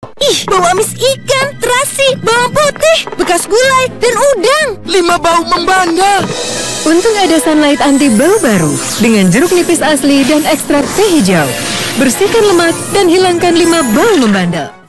Ih, bau amis ikan, terasi, bawang putih, bekas gulai, dan udang. 5 bau membanda. Untung ada Sunlight Anti Bau baru dengan jeruk nipis asli dan ekstrak teh hijau. Bersihkan lemak dan hilangkan 5 bau membandel.